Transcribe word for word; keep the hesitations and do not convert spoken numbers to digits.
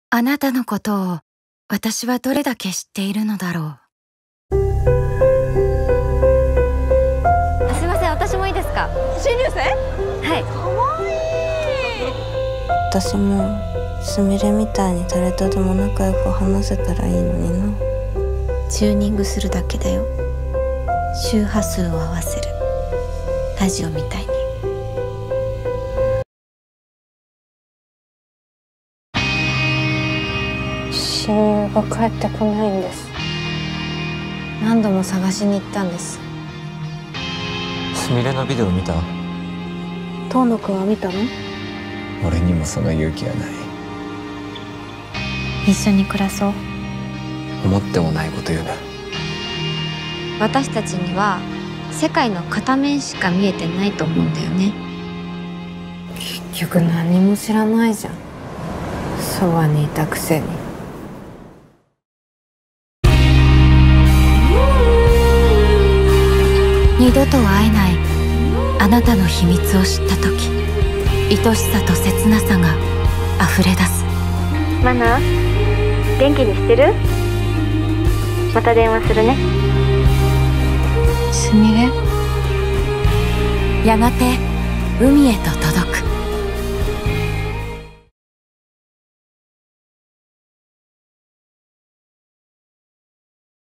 あなたのことを私はどれだけ知っているのだろう。 あ、すいません、私もいいですか？ 新入生？ はい。 かわいい。 私もすみれみたいに誰とでも仲良く話せたらいいのにな。 チューニングするだけだよ。周波数を合わせる。ラジオみたいに。 親友が帰ってこないんです。 何度も探しに行ったんです。 すみれのビデオ見た？ 遠野くんは見たの？ 俺にもその勇気はない。 一緒に暮らそう。 思ってもないこと言うな。 私たちには世界の片面しか見えてないと思うんだよね。 結局何も知らないじゃん。そばにいたくせに。 二度と会えないあなたの秘密を知った時、愛しさと切なさが溢れ出す。 マナ、元気にしてる？また電話するね。 すみれ。 やがて海へと届く。